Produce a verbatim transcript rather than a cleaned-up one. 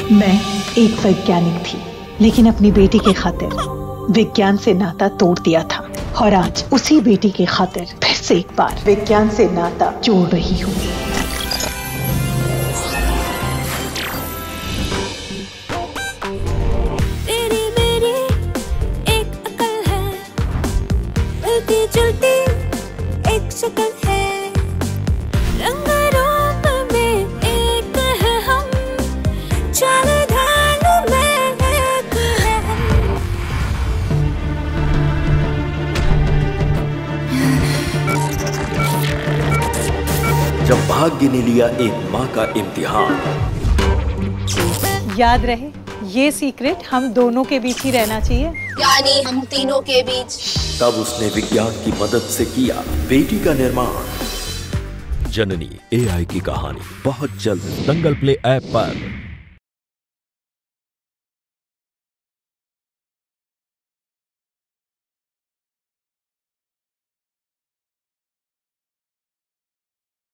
मैं एक वैज्ञानिक थी, लेकिन अपनी बेटी के खातिर विज्ञान से नाता तोड़ दिया था, और आज उसी बेटी के खातिर फिर से एक बार विज्ञान से नाता जोड़ रही हूँ। तेरी मेरी एक अकल है, मिलती जुलती एक शक्ल है, रंग रूप में एक है हम, चाल ढाल में एक है हम। जब भाग्य ने लिया एक माँ का इम्तिहान, याद रहे ये सीक्रेट हम दोनों के बीच ही रहना चाहिए, यानी हम तीनों के बीच। तब उसने विज्ञान की मदद से किया बेटी का निर्माण। जननी ए आई की कहानी बहुत जल्द दंगल प्ले ऐप पर।